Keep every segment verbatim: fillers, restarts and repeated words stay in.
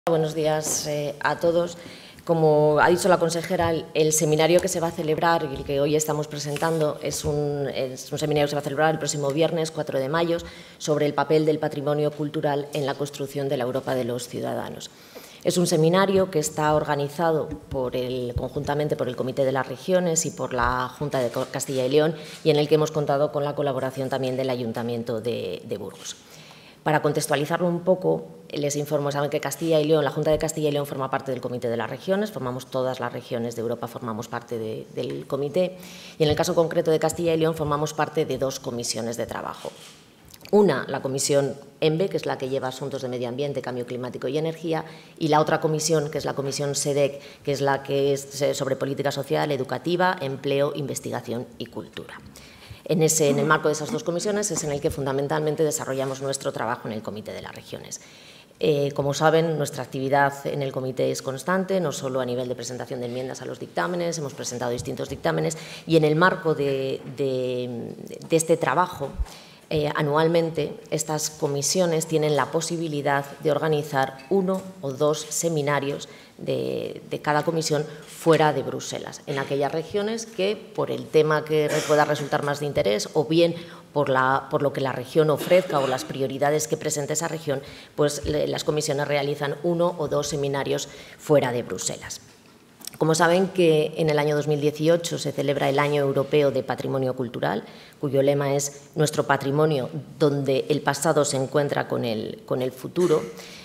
Buenos días eh, a todos. Como ha dicho la consejera, el, el seminario que se va a celebrar y el que hoy estamos presentando es un, es un seminario que se va a celebrar el próximo viernes, cuatro de mayo, sobre el papel del patrimonio cultural en la construcción de la Europa de los ciudadanos. Es un seminario que está organizado por el, conjuntamente por el Comité de las Regiones y por la Junta de Castilla y León, y en el que hemos contado con la colaboración también del Ayuntamiento de, de Burgos. Para contextualizarlo un poco, les informo, saben que Castilla y León, la Junta de Castilla y León forma parte del Comité de las Regiones, formamos todas las regiones de Europa, formamos parte de, del comité, y en el caso concreto de Castilla y León formamos parte de dos comisiones de trabajo. Una, la comisión ENVE, que es la que lleva asuntos de medio ambiente, cambio climático y energía, y la otra comisión, que es la comisión SEDEC, que es la que es sobre política social, educativa, empleo, investigación y cultura. En, ese, en el marco de esas dos comisiones es en el que fundamentalmente desarrollamos nuestro trabajo en el Comité de las Regiones. Eh, como saben, nuestra actividad en el comité es constante, no solo a nivel de presentación de enmiendas a los dictámenes, hemos presentado distintos dictámenes y en el marco de, de, de este trabajo, eh, anualmente estas comisiones tienen la posibilidad de organizar uno o dos seminarios de, de cada comisión fuera de Bruselas, en aquellas regiones que, por el tema que pueda resultar más de interés o bien por, la, por lo que la región ofrezca o las prioridades que presente esa región, pues las comisiones realizan uno o dos seminarios fuera de Bruselas. Como saben que en el año dos mil dieciocho se celebra el Año Europeo de Patrimonio Cultural, cuyo lema es «Nuestro patrimonio, donde el pasado se encuentra con el, con el futuro».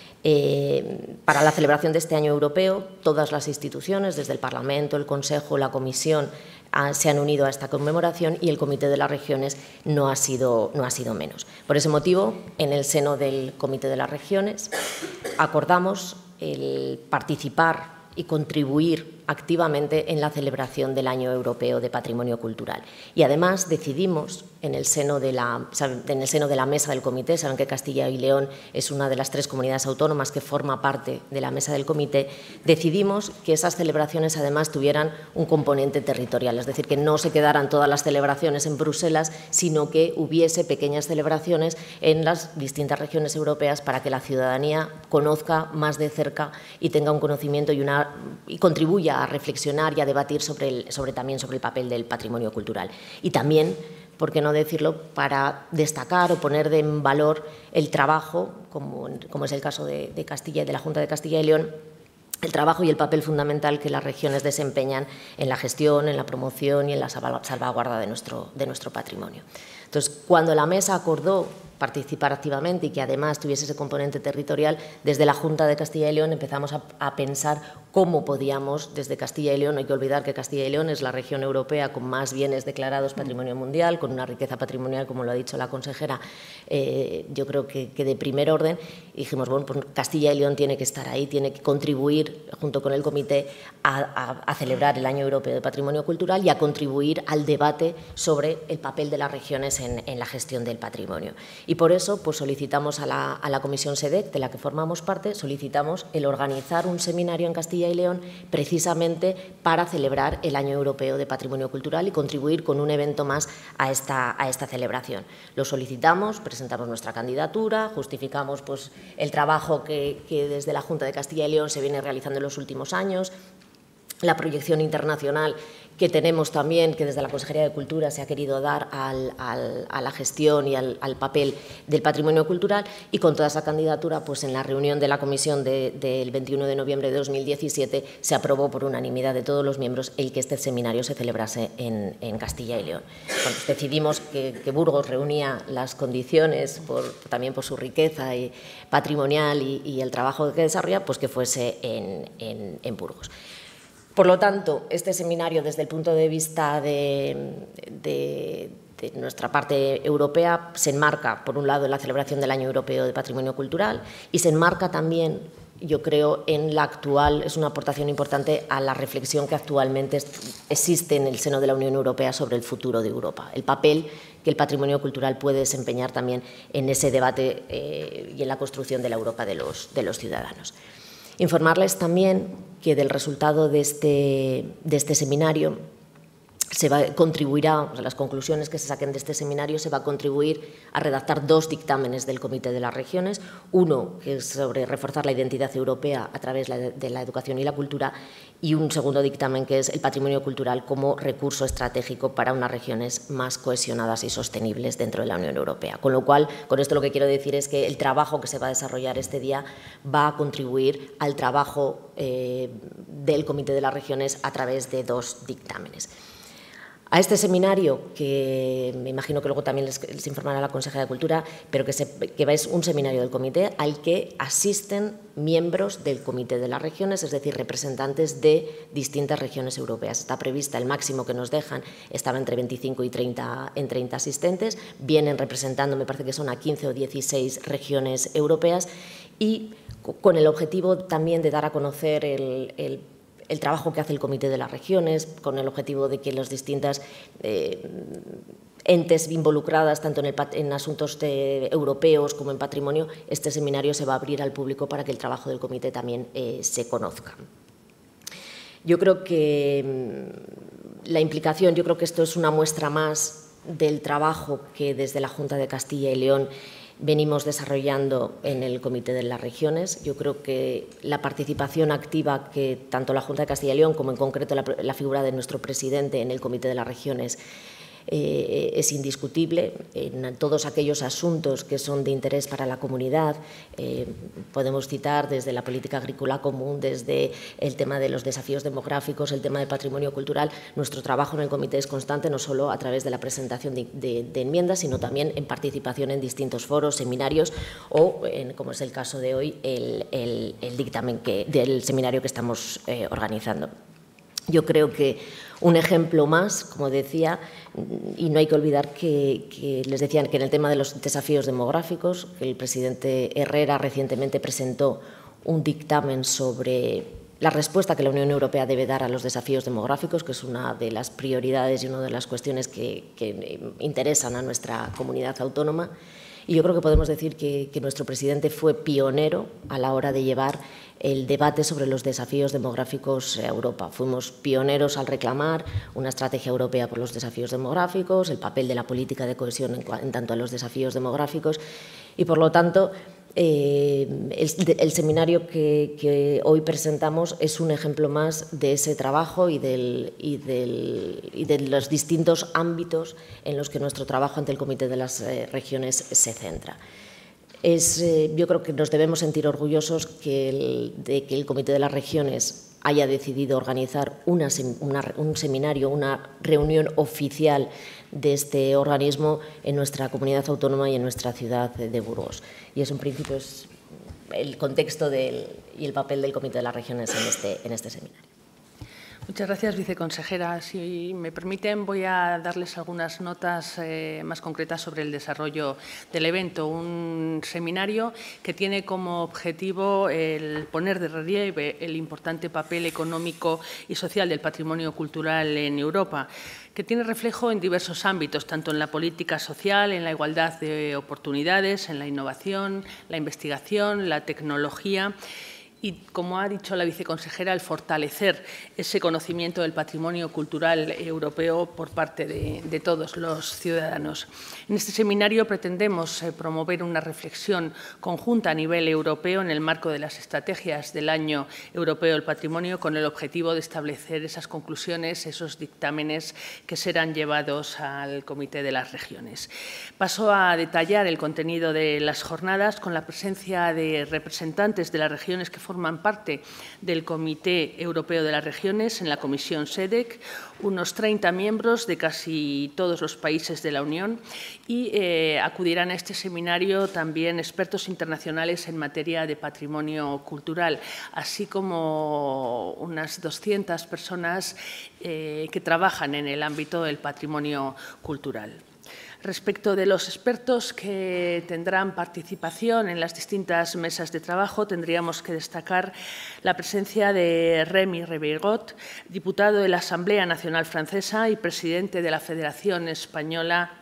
Eh, para la celebración de este año europeo, todas las instituciones, desde el Parlamento, el Consejo, la Comisión, a, se han unido a esta conmemoración y el Comité de las Regiones no ha, sido, no ha sido menos. Por ese motivo, en el seno del Comité de las Regiones, acordamos el participar y contribuir activamente en la celebración del Año Europeo de Patrimonio Cultural. Y además decidimos, en el seno de la, en el seno de la mesa del comité, saben que Castilla y León es una de las tres comunidades autónomas que forma parte de la mesa del comité, decidimos que esas celebraciones además tuvieran un componente territorial, es decir, que no se quedaran todas las celebraciones en Bruselas, sino que hubiese pequeñas celebraciones en las distintas regiones europeas para que la ciudadanía conozca más de cerca y tenga un conocimiento y, una, y contribuya a reflexionar y a debatir sobre, el, sobre también sobre el papel del patrimonio cultural. Y también, por qué no decirlo, para destacar o poner en valor el trabajo, como, como es el caso de, de Castilla y de la Junta de Castilla y León, el trabajo y el papel fundamental que las regiones desempeñan en la gestión, en la promoción y en la salvaguarda de nuestro, de nuestro patrimonio. Entonces, cuando la mesa acordó participar activamente y que además tuviese ese componente territorial, desde la Junta de Castilla y León empezamos a, a pensar cómo podíamos, desde Castilla y León, no hay que olvidar que Castilla y León es la región europea con más bienes declarados patrimonio mundial, con una riqueza patrimonial, como lo ha dicho la consejera, eh, yo creo que, que de primer orden, y dijimos, bueno, pues Castilla y León tiene que estar ahí, tiene que contribuir, junto con el comité, a, a, a celebrar el Año Europeo de Patrimonio Cultural y a contribuir al debate sobre el papel de las regiones en, en la gestión del patrimonio. Y por eso pues, solicitamos a la, a la Comisión SEDEC, de la que formamos parte, solicitamos el organizar un seminario en Castilla y León precisamente para celebrar el Año Europeo de Patrimonio Cultural y contribuir con un evento más a esta, a esta celebración. Lo solicitamos, presentamos nuestra candidatura, justificamos pues, el trabajo que, que desde la Junta de Castilla y León se viene realizando en los últimos años, la proyección internacional que tenemos también, que desde la Consejería de Cultura se ha querido dar al, al, a la gestión y al, al papel del patrimonio cultural, y con toda esa candidatura, pues en la reunión de la Comisión de, del veintiuno de noviembre de dos mil diecisiete se aprobó por unanimidad de todos los miembros el que este seminario se celebrase en, en Castilla y León. Bueno, decidimos que, que Burgos reunía las condiciones, por, también por su riqueza y patrimonial y, y el trabajo que desarrolla, pues que fuese en, en, en Burgos. Por lo tanto, este seminario, desde el punto de vista de, de, de nuestra parte europea, se enmarca, por un lado, en la celebración del Año Europeo de Patrimonio Cultural y se enmarca también, yo creo, en la actual, es una aportación importante a la reflexión que actualmente existe en el seno de la Unión Europea sobre el futuro de Europa, el papel que el patrimonio cultural puede desempeñar también en ese debate eh, y en la construcción de la Europa de los, de los ciudadanos. Informarles también que del resultado de este, de este seminario se va, contribuirá, o sea, las conclusiones que se saquen de este seminario se va a contribuir a redactar dos dictámenes del Comité de las Regiones, uno que es sobre reforzar la identidad europea a través de la educación y la cultura, y un segundo dictamen que es el patrimonio cultural como recurso estratégico para unas regiones más cohesionadas y sostenibles dentro de la Unión Europea. Con lo cual, con esto lo que quiero decir es que el trabajo que se va a desarrollar este día va a contribuir al trabajo eh, del Comité de las Regiones a través de dos dictámenes. A este seminario, que me imagino que luego también les, les informará la consejera de Cultura, pero que, se, que es un seminario del comité al que asisten miembros del Comité de las Regiones, es decir, representantes de distintas regiones europeas. Está prevista, el máximo que nos dejan estaba entre veinticinco y treinta, en treinta asistentes, vienen representando, me parece que son a quince o dieciséis regiones europeas, y con el objetivo también de dar a conocer el, el el trabajo que hace el Comité de las Regiones, con el objetivo de que las distintas eh, entes involucradas, tanto en, el, en asuntos de, europeos como en patrimonio, este seminario se va a abrir al público para que el trabajo del Comité también eh, se conozca. Yo creo que la implicación, yo creo que esto es una muestra más del trabajo que desde la Junta de Castilla y León venimos desarrollando en el Comité de las Regiones. Yo creo que la participación activa que tanto la Junta de Castilla y León como en concreto la, la figura de nuestro presidente en el Comité de las Regiones eh, es indiscutible en todos aquellos asuntos que son de interés para la comunidad. Eh, podemos citar desde la política agrícola común, desde el tema de los desafíos demográficos, el tema del patrimonio cultural. Nuestro trabajo en el comité es constante, no solo a través de la presentación de, de, de enmiendas, sino también en participación en distintos foros, seminarios o, en, como es el caso de hoy, el, el, el dictamen que, del seminario que estamos eh, organizando. Yo creo que un ejemplo más, como decía, y no hay que olvidar que, que les decían que en el tema de los desafíos demográficos, el presidente Herrera recientemente presentó un dictamen sobre la respuesta que la Unión Europea debe dar a los desafíos demográficos, que es una de las prioridades y una de las cuestiones que, que interesan a nuestra comunidad autónoma. Y yo creo que podemos decir que, que nuestro presidente fue pionero a la hora de llevar el debate sobre los desafíos demográficos a Europa. Fuimos pioneros al reclamar una estrategia europea por los desafíos demográficos, el papel de la política de cohesión en, en tanto a los desafíos demográficos y, por lo tanto, eh, el, el seminario que, que hoy presentamos es un ejemplo más de ese trabajo y, del, y, del, y de los distintos ámbitos en los que nuestro trabajo ante el Comité de las eh, Regiones se centra. Es, eh, yo creo que nos debemos sentir orgullosos que el, de que el Comité de las Regiones haya decidido organizar una, una, un seminario, una reunión oficial de este organismo en nuestra comunidad autónoma y en nuestra ciudad de Burgos. Y es un principio, es el contexto del, y el papel del Comité de las Regiones en este, en este seminario. Muchas gracias, viceconsejera. Si me permiten, voy a darles algunas notas eh, más concretas sobre el desarrollo del evento. Un seminario que tiene como objetivo el poner de relieve el importante papel económico y social del patrimonio cultural en Europa, que tiene reflejo en diversos ámbitos, tanto en la política social, en la igualdad de oportunidades, en la innovación, la investigación, la tecnología. Y, como ha dicho la viceconsejera, el fortalecer ese conocimiento del patrimonio cultural europeo por parte de, de todos los ciudadanos. En este seminario pretendemos eh, promover una reflexión conjunta a nivel europeo en el marco de las estrategias del Año Europeo del Patrimonio, con el objetivo de establecer esas conclusiones, esos dictámenes que serán llevados al Comité de las Regiones. Paso a detallar el contenido de las jornadas con la presencia de representantes de las regiones que forman parte del Comité Europeo de las Regiones en la Comisión SEDEC, unos treinta miembros de casi todos los países de la Unión y eh, acudirán a este seminario también expertos internacionales en materia de patrimonio cultural, así como unas doscientas personas eh, que trabajan en el ámbito del patrimonio cultural. Respecto de los expertos que tendrán participación en las distintas mesas de trabajo, tendríamos que destacar la presencia de Rémy Revigot, diputado de la Asamblea Nacional Francesa y presidente de la Federación Española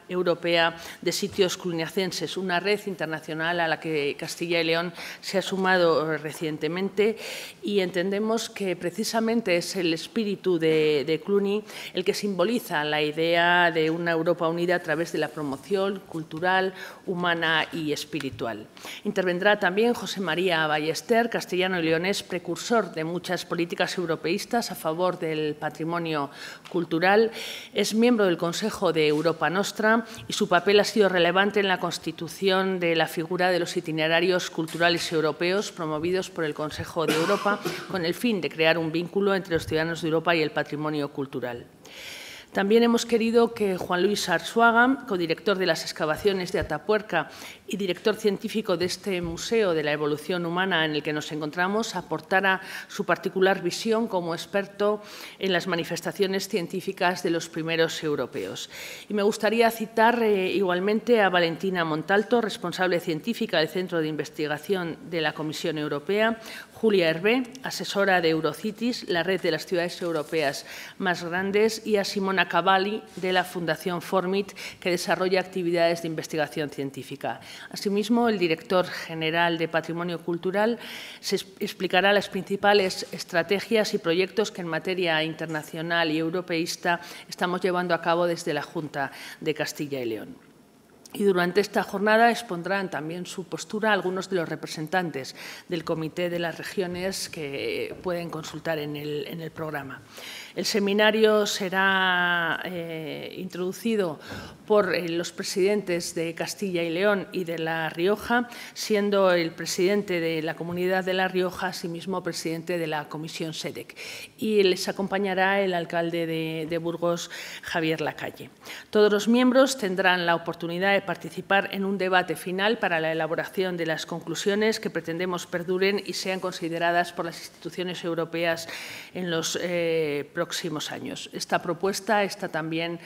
Europea de Sitios Cluniacenses, una red internacional a la que Castilla y León se ha sumado recientemente, y entendemos que precisamente es el espíritu de, de Cluny el que simboliza la idea de una Europa unida a través de la promoción cultural, humana y espiritual. Intervendrá también José María Ballester, castellano y leonés, precursor de muchas políticas europeístas a favor del patrimonio cultural. Es miembro del Consejo de Europa Nostra y su papel ha sido relevante en la constitución de la figura de los itinerarios culturales europeos promovidos por el Consejo de Europa con el fin de crear un vínculo entre los ciudadanos de Europa y el patrimonio cultural. También hemos querido que Juan Luis Arzuaga, codirector de las excavaciones de Atapuerca y director científico de este Museo de la Evolución Humana en el que nos encontramos, aportara su particular visión como experto en las manifestaciones científicas de los primeros europeos. Y me gustaría citar eh, igualmente a Valentina Montalto, responsable científica del Centro de Investigación de la Comisión Europea, Julia Hervé, asesora de Eurocities, la red de las ciudades europeas más grandes, y a Simona Cavalli, de la Fundación Formit, que desarrolla actividades de investigación científica. Asimismo, el director general de Patrimonio Cultural se explicará las principales estrategias y proyectos que en materia internacional y europeísta estamos llevando a cabo desde la Junta de Castilla y León. Y durante esta jornada expondrán también su postura algunos de los representantes del Comité de las Regiones que pueden consultar en el, en el programa. El seminario será eh, introducido por eh, los presidentes de Castilla y León y de La Rioja, siendo el presidente de la Comunidad de La Rioja, asimismo presidente de la Comisión SEDEC. Y les acompañará el alcalde de, de Burgos, Javier Lacalle. Todos los miembros tendrán la oportunidad de participar en un debate final para la elaboración de las conclusiones que pretendemos perduren y sean consideradas por las instituciones europeas en los eh, próximos años. Esta propuesta está también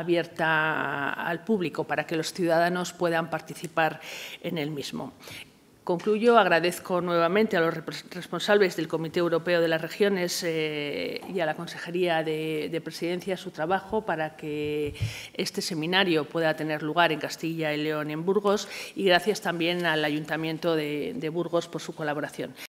abierta al público para que los ciudadanos puedan participar en el mismo. Concluyo, agradezco nuevamente a los responsables del Comité Europeo de las Regiones eh, y a la Consejería de, de Presidencia su trabajo para que este seminario pueda tener lugar en Castilla y León, en Burgos, y gracias también al Ayuntamiento de, de Burgos por su colaboración.